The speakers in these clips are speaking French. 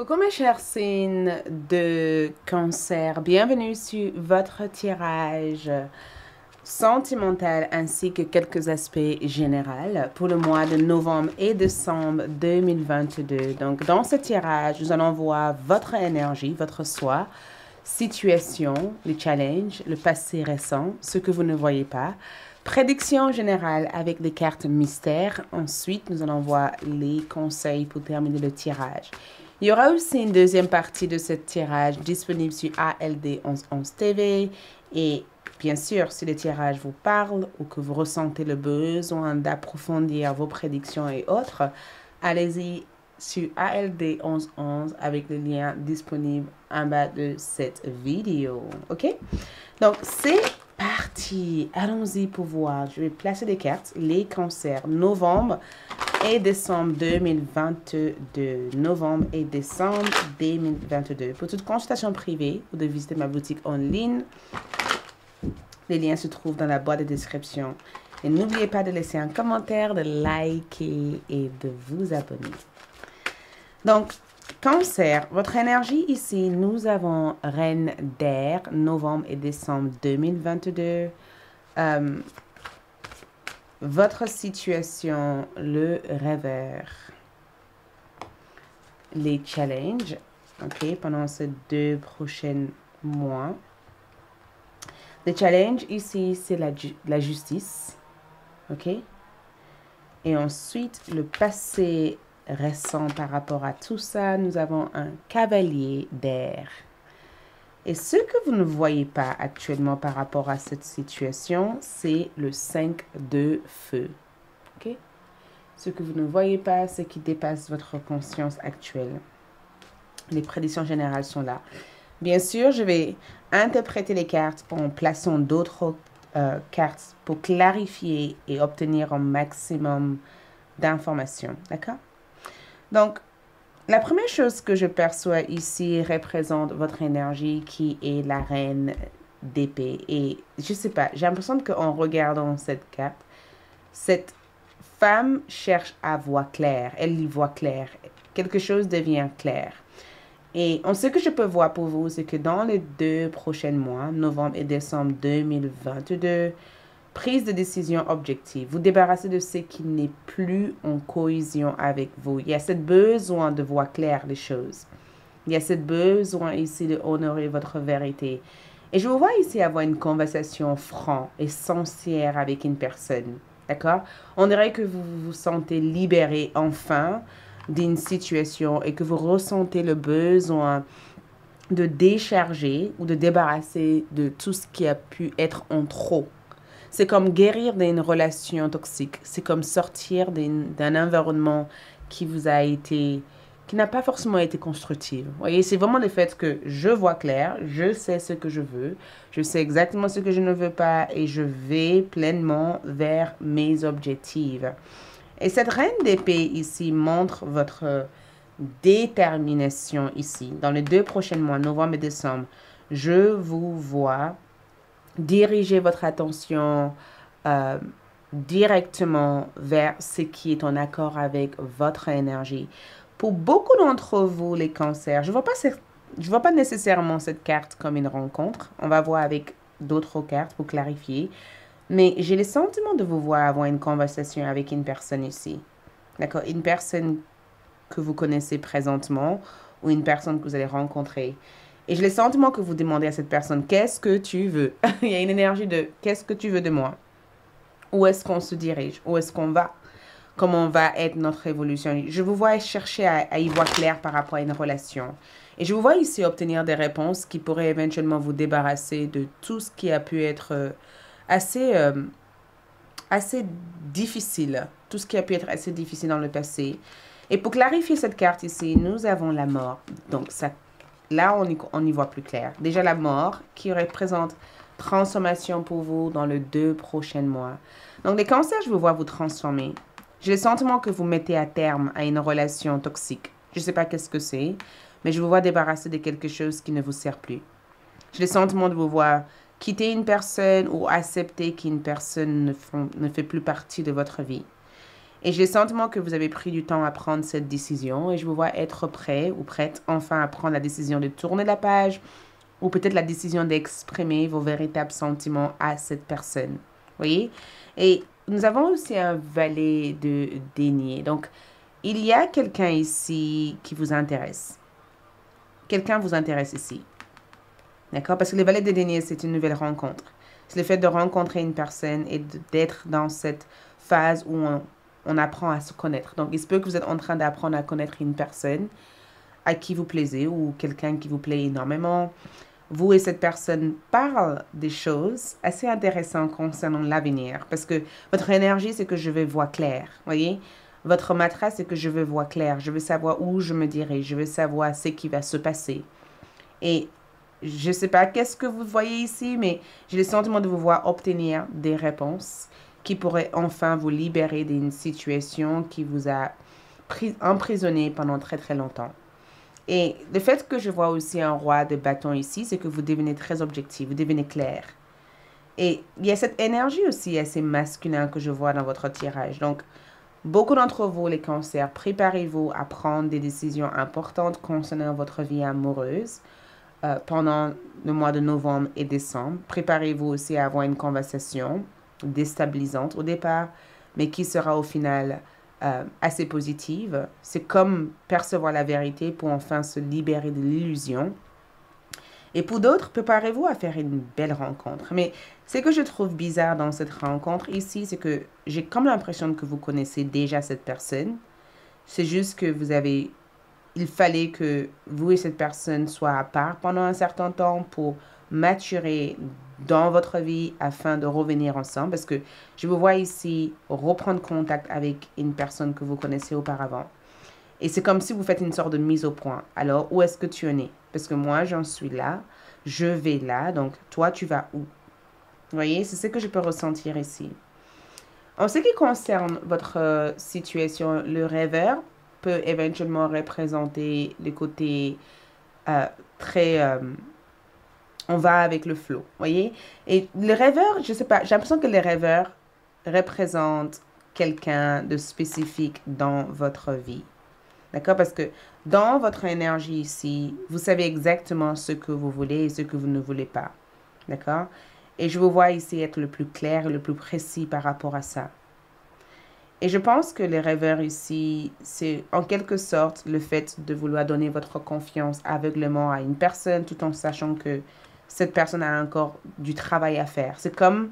Coucou mes chers signes de cancer, bienvenue sur votre tirage sentimental ainsi que quelques aspects généraux pour le mois de novembre et décembre 2022. Donc dans ce tirage, nous allons voir votre énergie, votre soi, situation, les challenges, le passé récent, ce que vous ne voyez pas, prédiction générale avec des cartes mystères. Ensuite, nous allons voir les conseils pour terminer le tirage. Il y aura aussi une deuxième partie de ce tirage disponible sur ALD 1111 TV. Et bien sûr, si le tirage vous parle ou que vous ressentez le besoin d'approfondir vos prédictions et autres, allez-y sur ALD 1111 avec le lien disponible en bas de cette vidéo. OK? Donc, c'est parti. Allons-y pour voir. Je vais placer des cartes. Les cancers novembre et décembre 2022. Novembre et décembre 2022. Pour toute consultation privée ou de visiter ma boutique en ligne, les liens se trouvent dans la boîte de description. Et n'oubliez pas de laisser un commentaire, de liker et de vous abonner. Donc, Cancer, votre énergie ici, nous avons Reine d'air, novembre et décembre 2022. Votre situation, le rêveur. Les challenges, ok, pendant ces 2 prochains mois. Les challenges ici, c'est la justice, ok. Et ensuite, le passé récent par rapport à tout ça, nous avons un cavalier d'air. Et ce que vous ne voyez pas actuellement par rapport à cette situation, c'est le 5 de feu. Okay? Ce que vous ne voyez pas, c'est qui dépasse votre conscience actuelle. Les prédictions générales sont là. Bien sûr, je vais interpréter les cartes en plaçant d'autres cartes pour clarifier et obtenir un maximum d'informations. D'accord? Donc, la première chose que je perçois ici représente votre énergie qui est la reine d'épée. Et je sais pas, j'ai l'impression qu'en regardant cette carte, cette femme cherche à voir clair. Elle y voit clair. Quelque chose devient clair. Et ce que je peux voir pour vous, c'est que dans les 2 prochains mois, novembre et décembre 2022, prise de décision objective. Vous débarrassez de ce qui n'est plus en cohésion avec vous. Il y a ce besoin de voir clair les choses. Il y a ce besoin ici de honorer votre vérité. Et je vous vois ici avoir une conversation franche et sincère avec une personne. D'accord? On dirait que vous vous sentez libéré enfin d'une situation et que vous ressentez le besoin de décharger ou de débarrasser de tout ce qui a pu être en trop. C'est comme guérir d'une relation toxique. C'est comme sortir d'un environnement qui vous a été, qui n'a pas forcément été constructif. Vous voyez, c'est vraiment le fait que je vois clair, je sais ce que je veux, je sais exactement ce que je ne veux pas et je vais pleinement vers mes objectifs. Et cette reine d'épée ici montre votre détermination ici. Dans les 2 prochains mois, novembre et décembre, je vous vois diriger votre attention directement vers ce qui est en accord avec votre énergie. Pour beaucoup d'entre vous, les cancers, je ne vois pas nécessairement cette carte comme une rencontre. On va voir avec d'autres cartes pour clarifier. Mais j'ai le sentiment de vous voir avoir une conversation avec une personne ici. D'accord? Une personne que vous connaissez présentement ou une personne que vous allez rencontrer. Et j'ai le sentiment que vous demandez à cette personne, qu'est-ce que tu veux? Il y a une énergie de, qu'est-ce que tu veux de moi? Où est-ce qu'on se dirige? Où est-ce qu'on va? Comment va être notre évolution? Je vous vois chercher à y voir clair par rapport à une relation. Et je vous vois ici obtenir des réponses qui pourraient éventuellement vous débarrasser de tout ce qui a pu être assez difficile. Tout ce qui a pu être assez difficile dans le passé. Et pour clarifier cette carte ici, nous avons la mort. Donc, ça là, on y voit plus clair. Déjà, la mort qui représente transformation pour vous dans les 2 prochains mois. Donc, les cancers, je vous vois vous transformer. J'ai le sentiment que vous mettez à terme à une relation toxique. Je ne sais pas qu'est-ce que c'est, mais je vous vois débarrasser de quelque chose qui ne vous sert plus. J'ai le sentiment de vous voir quitter une personne ou accepter qu'une personne ne fait plus partie de votre vie. Et j'ai le sentiment que vous avez pris du temps à prendre cette décision et je vous vois être prêt ou prête enfin à prendre la décision de tourner la page ou peut-être la décision d'exprimer vos véritables sentiments à cette personne. Vous voyez? Et nous avons aussi un valet de denier. Donc, il y a quelqu'un ici qui vous intéresse. Quelqu'un vous intéresse ici. D'accord? Parce que le valet de denier, c'est une nouvelle rencontre. C'est le fait de rencontrer une personne et d'être dans cette phase où on apprend à se connaître. Donc, il se peut que vous êtes en train d'apprendre à connaître une personne à qui vous plaisez ou quelqu'un qui vous plaît énormément. Vous et cette personne parlent des choses assez intéressantes concernant l'avenir. Parce que votre énergie, c'est que je veux voir clair. Voyez? Votre mantra, c'est que je veux voir clair. Je veux savoir où je me dirige. Je veux savoir ce qui va se passer. Et je ne sais pas qu'est-ce que vous voyez ici, mais j'ai le sentiment de vous voir obtenir des réponses qui pourraient enfin vous libérer d'une situation qui vous a emprisonné pendant très très longtemps. Et le fait que je vois aussi un roi de bâton ici, c'est que vous devenez très objectif, vous devenez clair. Et il y a cette énergie aussi assez masculine que je vois dans votre tirage. Donc, beaucoup d'entre vous, les cancers, préparez-vous à prendre des décisions importantes concernant votre vie amoureuse pendant le mois de novembre et décembre. Préparez-vous aussi à avoir une conversation déstabilisante au départ, mais qui sera au final assez positive. C'est comme percevoir la vérité pour enfin se libérer de l'illusion. Et pour d'autres, préparez-vous à faire une belle rencontre. Mais ce que je trouve bizarre dans cette rencontre ici, c'est que j'ai comme l'impression que vous connaissez déjà cette personne. C'est juste que il fallait que vous et cette personne soient à part pendant un certain temps pour maturer dans votre vie afin de revenir ensemble. Parce que je vous vois ici reprendre contact avec une personne que vous connaissez auparavant. Et c'est comme si vous faites une sorte de mise au point. Alors, où est-ce que tu en es? Parce que moi, j'en suis là. Je vais là. Donc, toi, tu vas où? Vous voyez, c'est ce que je peux ressentir ici. En ce qui concerne votre situation, le rêveur peut éventuellement représenter le côté très... on va avec le flow, voyez? Et le rêveur, je sais pas, j'ai l'impression que les rêveurs représentent quelqu'un de spécifique dans votre vie. D'accord? Parce que dans votre énergie ici, vous savez exactement ce que vous voulez et ce que vous ne voulez pas. D'accord? Et je vous vois ici être le plus clair et le plus précis par rapport à ça. Et je pense que les rêveurs ici, c'est en quelque sorte le fait de vouloir donner votre confiance aveuglément à une personne tout en sachant que cette personne a encore du travail à faire. C'est comme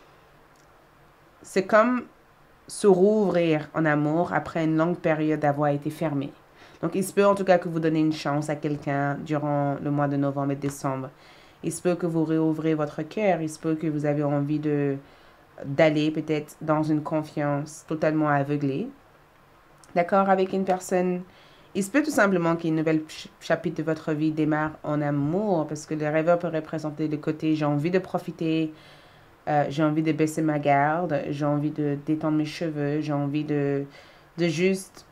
se rouvrir en amour après une longue période d'avoir été fermé. Donc, il se peut en tout cas que vous donnez une chance à quelqu'un durant le mois de novembre et décembre. Il se peut que vous réouvrez votre cœur. Il se peut que vous avez envie d'aller peut-être dans une confiance totalement aveuglée. D'accord, avec une personne. Il se peut tout simplement qu'un nouvel chapitre de votre vie démarre en amour parce que le rêveur peut représenter le côté j'ai envie de profiter, j'ai envie de baisser ma garde, j'ai envie de détendre mes cheveux, j'ai envie de juste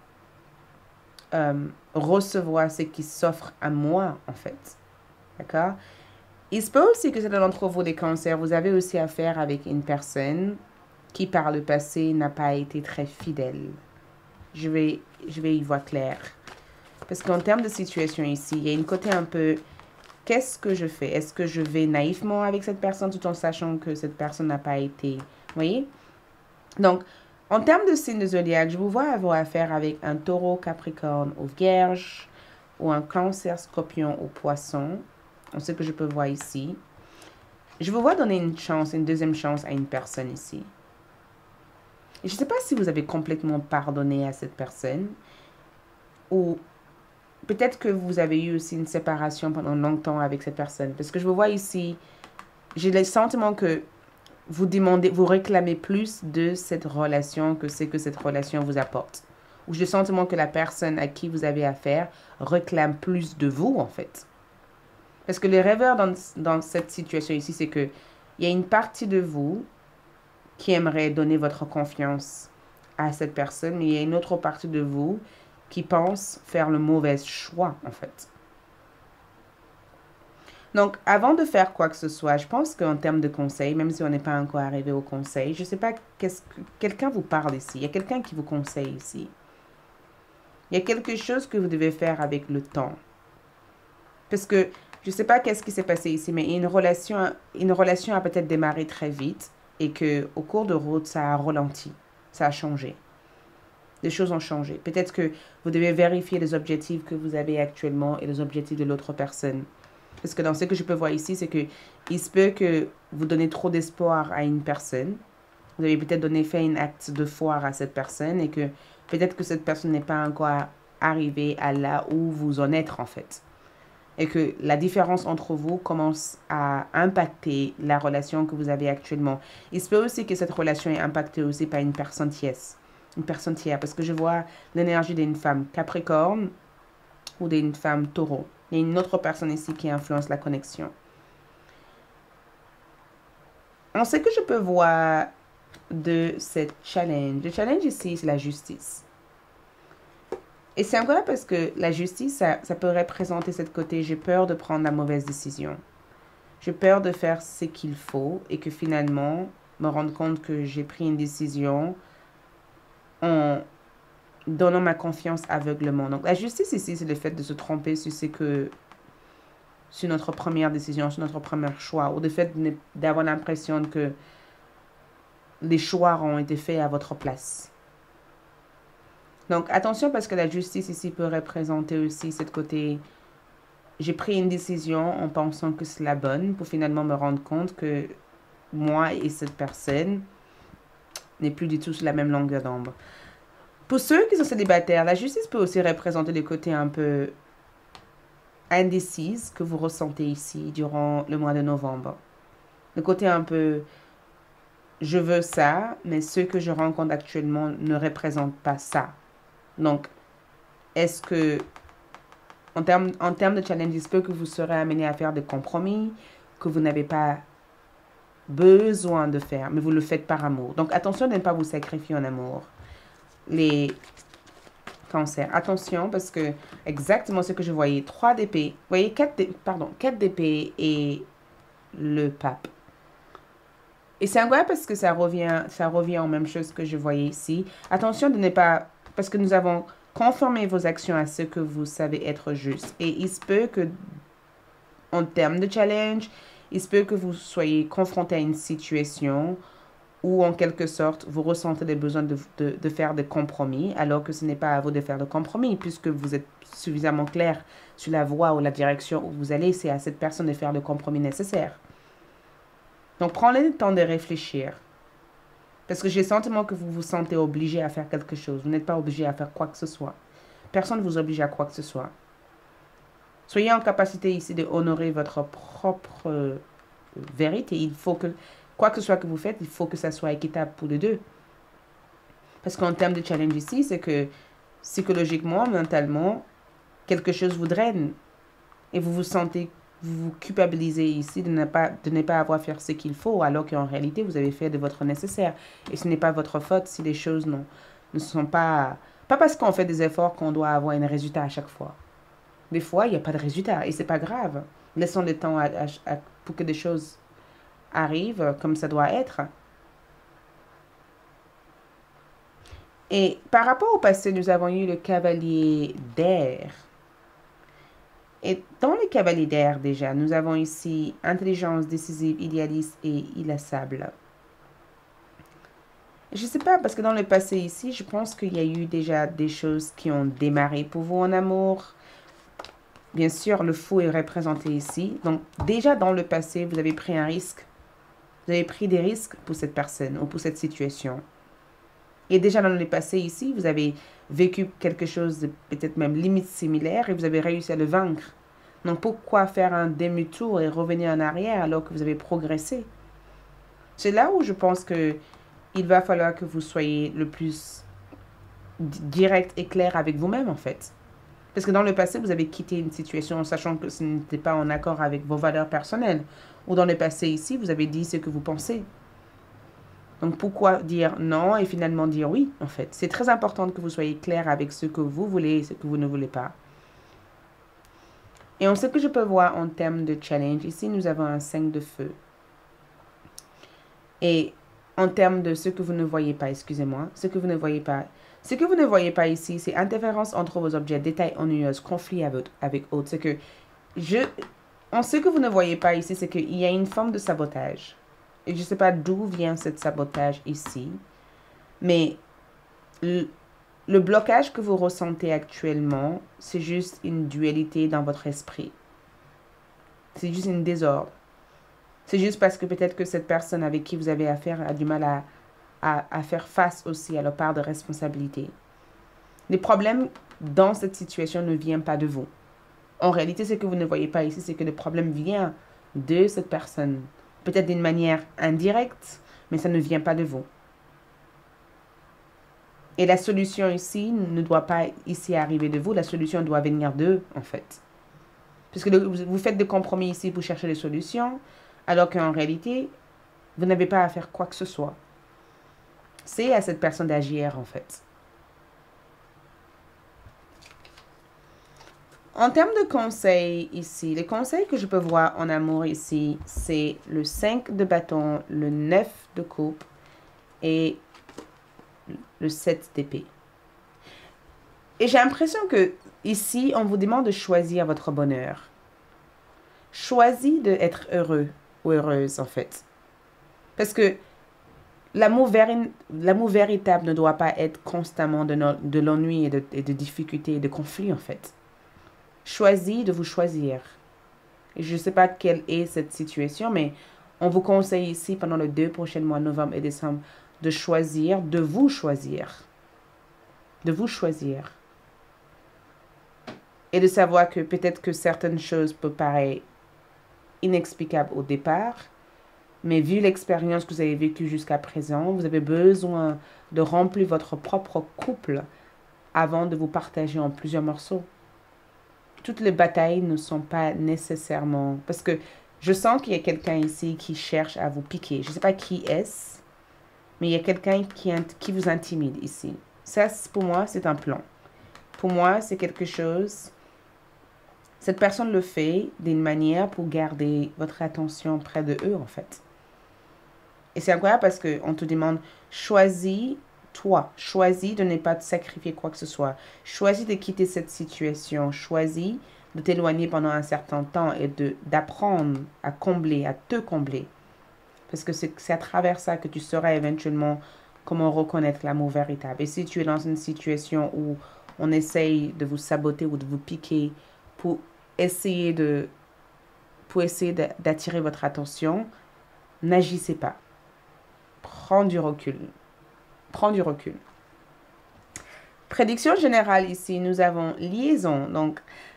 recevoir ce qui s'offre à moi en fait. D'accord? Il se peut aussi que certains d'entre vous des cancers, vous avez aussi affaire avec une personne qui par le passé n'a pas été très fidèle. Je vais y voir clair. Parce qu'en termes de situation ici, il y a une côté un peu, qu'est-ce que je fais? Est-ce que je vais naïvement avec cette personne tout en sachant que cette personne n'a pas été, vous voyez? Donc, en termes de signe de zodiaque, je vous vois avoir affaire avec un taureau, capricorne ou vierge, ou un cancer, scorpion ou poisson. C'est ce que je peux voir ici. Je vous vois donner une deuxième chance à une personne ici. Et je ne sais pas si vous avez complètement pardonné à cette personne, ou peut-être que vous avez eu aussi une séparation pendant longtemps avec cette personne. Parce que je vous vois ici, j'ai le sentiment que vous réclamez plus de cette relation que ce que cette relation vous apporte. Ou j'ai le sentiment que la personne à qui vous avez affaire réclame plus de vous, en fait. Parce que les rêveurs dans cette situation ici, c'est que il y a une partie de vous qui aimerait donner votre confiance à cette personne, mais il y a une autre partie de vous qui pense faire le mauvais choix, en fait. Donc, avant de faire quoi que ce soit, je pense qu'en termes de conseils, même si on n'est pas encore arrivé au conseil, je ne sais pas qu'est-ce que quelqu'un vous parle ici. Il y a quelqu'un qui vous conseille ici. Il y a quelque chose que vous devez faire avec le temps. Parce que je ne sais pas qu'est-ce qui s'est passé ici, mais une relation a peut-être démarré très vite et que au cours de route, ça a ralenti, ça a changé. Les choses ont changé. Peut-être que vous devez vérifier les objectifs que vous avez actuellement et les objectifs de l'autre personne. Parce que dans ce que je peux voir ici, c'est que il se peut que vous donnez trop d'espoir à une personne. Vous avez peut-être fait un acte de foire à cette personne et que peut-être que cette personne n'est pas encore arrivée à là où vous en êtes en fait. Et que la différence entre vous commence à impacter la relation que vous avez actuellement. Il se peut aussi que cette relation est impactée aussi par une personne tierce. Une personne tiers. Parce que je vois l'énergie d'une femme Capricorne ou d'une femme Taureau. Il y a une autre personne ici qui influence la connexion. On sait que je peux voir de cette challenge. Le challenge ici, c'est la justice. Et c'est incroyable parce que la justice, ça peut représenter cette côté, j'ai peur de prendre la mauvaise décision. J'ai peur de faire ce qu'il faut et que finalement, me rendre compte que j'ai pris une décision en donnant ma confiance aveuglement. Donc la justice ici, c'est le fait de se tromper sur ce que sur notre première décision, sur notre premier choix, ou le fait d'avoir l'impression que les choix ont été faits à votre place. Donc attention parce que la justice ici peut représenter aussi cette côté, j'ai pris une décision en pensant que c'est la bonne pour finalement me rendre compte que moi et cette personne n'est plus du tout sur la même longueur d'onde. Pour ceux qui sont célibataires, la justice peut aussi représenter le côté un peu indécise que vous ressentez ici durant le mois de novembre. Le côté un peu, je veux ça, mais ceux que je rencontre actuellement ne représentent pas ça. Donc, est-ce que, en termes de challenge, il se peut que vous serez amené à faire des compromis que vous n'avez pas besoin de faire, mais vous le faites par amour. Donc, attention de ne pas vous sacrifier en amour. Les cancers, attention parce que exactement ce que je voyais, 3 d'épée, vous voyez 4 d'épée et le pape. Et c'est incroyable parce que ça revient en même chose que je voyais ici. Attention de ne pas, parce que nous avons conformé vos actions à ce que vous savez être juste. Et il se peut que, en termes de challenge, il se peut que vous soyez confronté à une situation où, en quelque sorte, vous ressentez le besoin de faire des compromis, alors que ce n'est pas à vous de faire de compromis, puisque vous êtes suffisamment clair sur la voie ou la direction où vous allez, c'est à cette personne de faire le compromis nécessaire. Donc, prenez le temps de réfléchir. Parce que j'ai le sentiment que vous vous sentez obligé à faire quelque chose. Vous n'êtes pas obligé à faire quoi que ce soit. Personne ne vous oblige à quoi que ce soit. Soyez en capacité ici de honorer votre propre vérité. Il faut que, quoi que ce soit que vous faites, il faut que ça soit équitable pour les deux. Parce qu'en termes de challenge ici, c'est que psychologiquement, mentalement, quelque chose vous draine. Et vous vous culpabilisez ici de ne pas avoir fait ce qu'il faut, alors qu'en réalité, vous avez fait de votre nécessaire. Et ce n'est pas votre faute si les choses ne sont pas... Pas parce qu'on fait des efforts qu'on doit avoir un résultat à chaque fois. Des fois, il n'y a pas de résultat et c'est pas grave. Laissons le temps pour que des choses arrivent comme ça doit être. Et par rapport au passé, nous avons eu le cavalier d'air. Et dans le cavalier d'air, déjà, nous avons ici intelligence décisive, idéaliste et inlassable. Je ne sais pas, parce que dans le passé ici, je pense qu'il y a eu déjà des choses qui ont démarré pour vous en amour. Bien sûr, le fou est représenté ici. Donc, déjà dans le passé, vous avez pris un risque. Vous avez pris des risques pour cette personne ou pour cette situation. Et déjà dans le passé ici, vous avez vécu quelque chose de peut-être même limite similaire et vous avez réussi à le vaincre. Donc pourquoi faire un demi-tour et revenir en arrière alors que vous avez progressé? C'est là où je pense que il va falloir que vous soyez le plus direct et clair avec vous-même en fait. Parce que dans le passé, vous avez quitté une situation en sachant que ce n'était pas en accord avec vos valeurs personnelles. Ou dans le passé ici, vous avez dit ce que vous pensez. Donc, pourquoi dire non et finalement dire oui, en fait? C'est très important que vous soyez clair avec ce que vous voulez et ce que vous ne voulez pas. Et ce que je peux voir en termes de challenge, ici, nous avons un 5 de feu. Et en termes de ce que vous ne voyez pas, excusez-moi, ce que vous ne voyez pas. Ce que vous ne voyez pas ici, c'est interférence entre vos objets, détails ennuyeux, conflit avec autres. Ce que vous ne voyez pas ici, c'est qu'il y a une forme de sabotage. Et je ne sais pas d'où vient ce sabotage ici. Mais le blocage que vous ressentez actuellement, c'est juste une dualité dans votre esprit. C'est juste une désordre. C'est juste parce que peut-être que cette personne avec qui vous avez affaire a du mal à faire face aussi à leur part de responsabilité. Les problèmes dans cette situation ne viennent pas de vous. En réalité, ce que vous ne voyez pas ici, c'est que le problème vient de cette personne. Peut-être d'une manière indirecte, mais ça ne vient pas de vous. Et la solution ici ne doit pas ici arriver de vous. La solution doit venir d'eux, en fait. Parce que vous faites des compromis ici pour chercher des solutions, alors qu'en réalité, vous n'avez pas à faire quoi que ce soit. C'est à cette personne d'agir, en fait. En termes de conseils ici, les conseils que je peux voir en amour ici, c'est le 5 de bâton, le 9 de coupe et le 7 d'épée. Et j'ai l'impression que ici, on vous demande de choisir votre bonheur. Choisis d'être heureux ou heureuse, en fait. Parce que l'amour véritable ne doit pas être constamment de l'ennui et de difficultés et de conflits, en fait. Choisis de vous choisir. Et je ne sais pas quelle est cette situation, mais on vous conseille ici, pendant les 2 prochains mois, novembre et décembre, de choisir, de vous choisir. De vous choisir. Et de savoir que peut-être que certaines choses peuvent paraître inexplicables au départ, mais vu l'expérience que vous avez vécue jusqu'à présent, vous avez besoin de remplir votre propre couple avant de vous partager en plusieurs morceaux. Toutes les batailles ne sont pas nécessairement... Parce que je sens qu'il y a quelqu'un ici qui cherche à vous piquer. Je ne sais pas qui est-ce, mais il y a quelqu'un qui vous intimide ici. Ça, pour moi, c'est un plan. Pour moi, c'est quelque chose... Cette personne le fait d'une manière pour garder votre attention près de eux, en fait. Et c'est incroyable parce qu'on te demande, choisis toi. Choisis de ne pas te sacrifier quoi que ce soit. Choisis de quitter cette situation. Choisis de t'éloigner pendant un certain temps et d'apprendre à combler, à te combler. Parce que c'est à travers ça que tu sauras éventuellement comment reconnaître l'amour véritable. Et si tu es dans une situation où on essaye de vous saboter ou de vous piquer pour essayer d'attirer votre attention, n'agissez pas. Prends du recul. Prends du recul. Prédiction générale ici, nous avons liaison. Donc,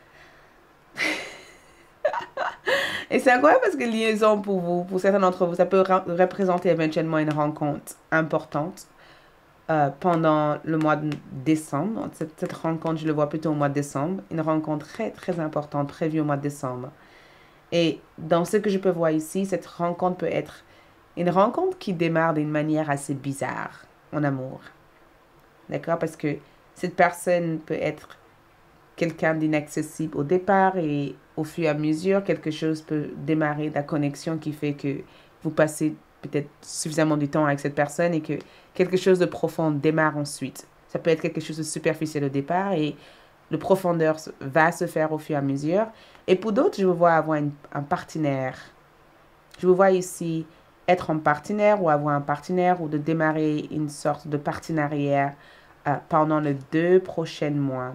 et c'est incroyable parce que liaison pour vous, pour certains d'entre vous, ça peut représenter éventuellement une rencontre importante pendant le mois de décembre. Donc, cette rencontre, je le vois plutôt au mois de décembre. Une rencontre très, très importante prévue au mois de décembre. Et dans ce que je peux voir ici, cette rencontre peut être une rencontre qui démarre d'une manière assez bizarre en amour. D'accord? Parce que cette personne peut être quelqu'un d'inaccessible au départ et au fur et à mesure, quelque chose peut démarrer de la connexion qui fait que vous passez peut-être suffisamment de temps avec cette personne et que quelque chose de profond démarre ensuite. Ça peut être quelque chose de superficiel au départ et le profondeur va se faire au fur et à mesure. Et pour d'autres, je vous vois avoir un partenaire. Je vous vois ici être en partenaire ou avoir un partenaire ou de démarrer une sorte de partenariat pendant les 2 prochains mois.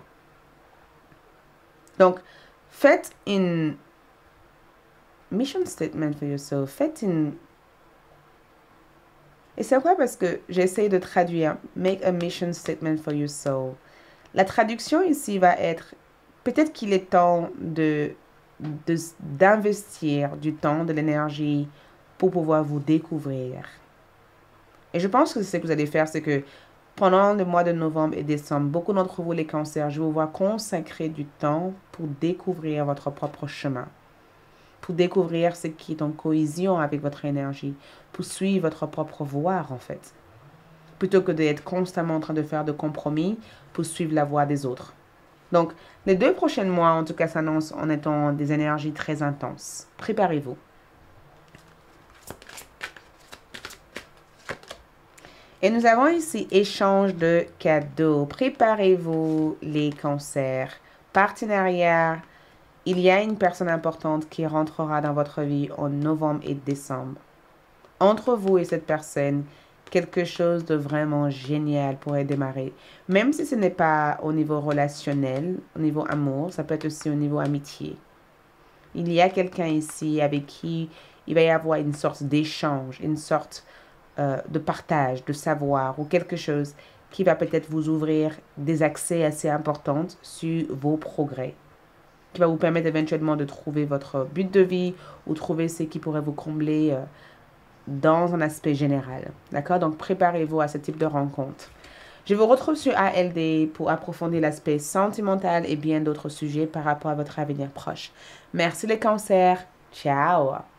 Donc, faites une mission statement for yourself. Faites une... Et c'est quoi parce que j'essaie de traduire make a mission statement for your soul. La traduction ici va être peut-être qu'il est temps d'investir du temps, de l'énergie pour pouvoir vous découvrir. Et je pense que ce que vous allez faire, c'est que pendant le mois de novembre et décembre, beaucoup d'entre vous, les cancers, je vous vois consacrer du temps pour découvrir votre propre chemin. Pour découvrir ce qui est en cohésion avec votre énergie. Pour suivre votre propre voie, en fait. Plutôt que d'être constamment en train de faire de compromis pour suivre la voie des autres. Donc, les 2 prochains mois, en tout cas, s'annoncent en étant des énergies très intenses. Préparez-vous. Et nous avons ici échange de cadeaux. Préparez-vous les cancers. Partenariat. Il y a une personne importante qui rentrera dans votre vie en novembre et décembre. Entre vous et cette personne, quelque chose de vraiment génial pourrait démarrer. Même si ce n'est pas au niveau relationnel, au niveau amour, ça peut être aussi au niveau amitié. Il y a quelqu'un ici avec qui il va y avoir une sorte d'échange, une sorte de partage, de savoir ou quelque chose qui va peut-être vous ouvrir des accès assez importants sur vos progrès, qui va vous permettre éventuellement de trouver votre but de vie ou trouver ce qui pourrait vous combler dans un aspect général. D'accord? Donc, préparez-vous à ce type de rencontre. Je vous retrouve sur ALD pour approfondir l'aspect sentimental et bien d'autres sujets par rapport à votre avenir proche. Merci les cancers. Ciao!